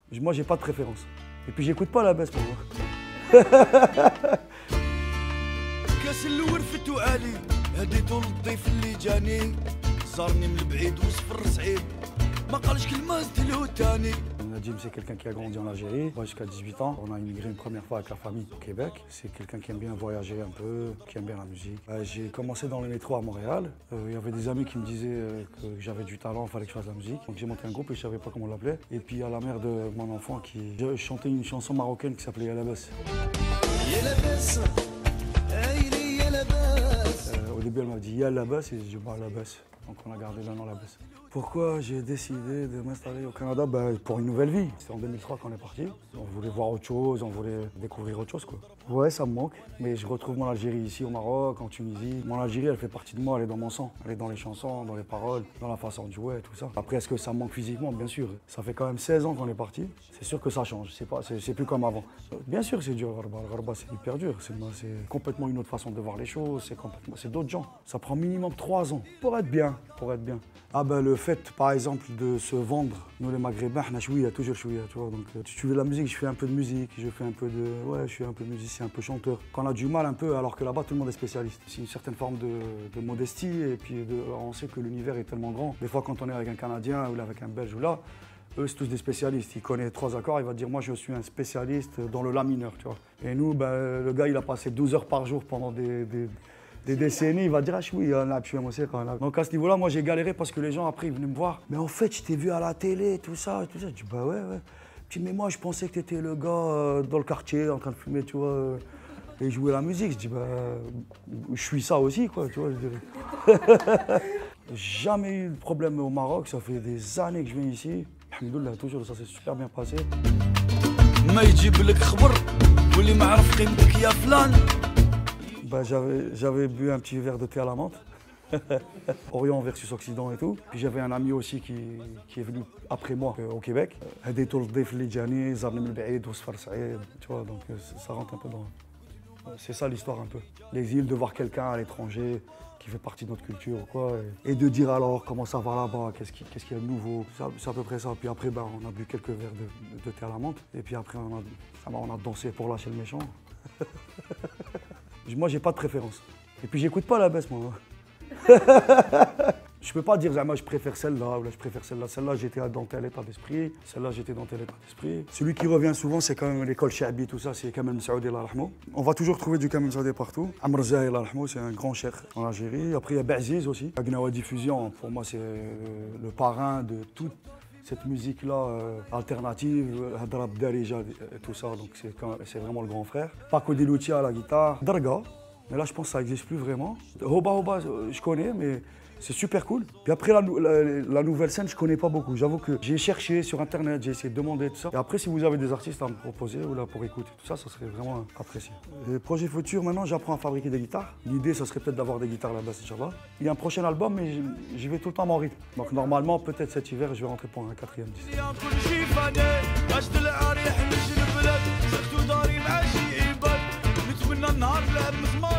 Moi, j'ai pas de préférence. Et puis, j'écoute pas la baisse pour moi. كاس الورفت وعالي هديتو للضيف اللي جاني زارني من البعيد وصفر سعيد ما قالش كلمه زدلو تاني. Nadim, c'est quelqu'un qui a grandi en Algérie, jusqu'à 18 ans. On a immigré une première fois avec la famille au Québec. C'est quelqu'un qui aime bien voyager un peu, qui aime bien la musique. J'ai commencé dans le métro à Montréal. Il y avait des amis qui me disaient que j'avais du talent, il fallait que je fasse de la musique. Donc j'ai monté un groupe et je ne savais pas comment on l'appelait. Et puis il y a la mère de mon enfant qui chantait une chanson marocaine qui s'appelait Yalabas. Au début, elle m'a dit Yalabas et j'ai dit bah Yalabas. Donc on a gardé le nom Labas. Pourquoi j'ai décidé de m'installer au Canada? Pour une nouvelle vie. C'était en 2003 qu'on est parti. On voulait voir autre chose, on voulait découvrir autre chose, quoi. Ouais, ça me manque, mais je retrouve mon Algérie ici au Maroc, en Tunisie. Mon Algérie, elle fait partie de moi, elle est dans mon sang. Elle est dans les chansons, dans les paroles, dans la façon de jouer, tout ça. Après, est-ce que ça me manque physiquement? Bien sûr. Ça fait quand même 16 ans qu'on est parti. C'est sûr que ça change, c'est plus comme avant. Bien sûr, c'est dur, le Gharba, c'est hyper dur. C'est complètement une autre façon de voir les choses, c'est d'autres gens. Ça prend minimum 3 ans pour être bien, Ah ben le fait, par exemple, de se vendre, nous les Maghrébins, on a chouïa, toujours chouïa, tu vois. Donc, si tu veux la musique, je fais un peu de musique, je suis un peu musicien, un peu chanteur. Quand on a du mal un peu, alors que là-bas, tout le monde est spécialiste. C'est une certaine forme de modestie, et puis on sait que l'univers est tellement grand. Des fois, quand on est avec un Canadien ou avec un Belge ou là, eux, c'est tous des spécialistes. Il connaît 3 accords, il va dire, moi, je suis un spécialiste dans le La mineur, tu vois. Et nous, ben, le gars, il a passé 12 heures par jour pendant des décennies, il va dire, ah oui, donc à ce niveau-là, moi j'ai galéré parce que les gens après ils venaient me voir. Mais en fait, je t'ai vu à la télé, tout ça. Je dis, bah ouais. Puis, mais moi je pensais que t'étais le gars dans le quartier en train de fumer, tu vois, et jouer la musique. Je dis, bah, je suis ça aussi, quoi, tu vois, je dirais. Jamais eu de problème au Maroc, ça fait des années que je viens ici. Alhamdoulilah, toujours, ça s'est super bien passé. J'avais bu un petit verre de thé à la menthe, Orient versus Occident et tout. Puis j'avais un ami aussi qui est venu après moi au Québec. Tu vois, donc ça rentre un peu dans... C'est ça l'histoire un peu. L'exil, de voir quelqu'un à l'étranger qui fait partie de notre culture ou quoi. Et de dire alors comment ça va là-bas, qu'est-ce qu'il y a de nouveau. C'est à peu près ça. Puis après, on a bu quelques verres de thé à la menthe. Et puis après, on a dansé pour lâcher le méchant. Moi, j'ai pas de préférence. Et puis, j'écoute pas la baisse, moi. Je peux pas dire, moi, je préfère celle-là, ou là, je préfère celle-là. Celle-là, j'étais dans tel état d'esprit. Celle-là, j'étais dans tel état d'esprit. Celui qui revient souvent, c'est quand même l'école Chaabi, tout ça, c'est Kamel Messaoudi, Allah rahmou. On va toujours trouver du Kamel Messaoudi partout. Amr Zahi, Allah rahmou, c'est un grand cheikh en Algérie. Après, il y a Ba'ziz aussi. Agnawa Diffusion, pour moi, c'est le parrain de toute cette musique-là alternative, Hadrab Darija, tout ça, donc c'est vraiment le grand frère. Paco Diloutia à la guitare, Darga, mais là je pense que ça n'existe plus vraiment. Hoba, je connais, mais c'est super cool. Puis après la nouvelle scène, je connais pas beaucoup. J'avoue que j'ai cherché sur internet, j'ai essayé de demander tout ça. Et après, si vous avez des artistes à me proposer ou là pour écouter tout ça, ça serait vraiment apprécié. Les projets futurs, maintenant j'apprends à fabriquer des guitares. L'idée, ça serait peut-être d'avoir des guitares là-bas, Inch'Allah. Il y a un prochain album, mais j'y vais tout le temps à mon rythme. Donc normalement, peut-être cet hiver, je vais rentrer pour un 4e disque.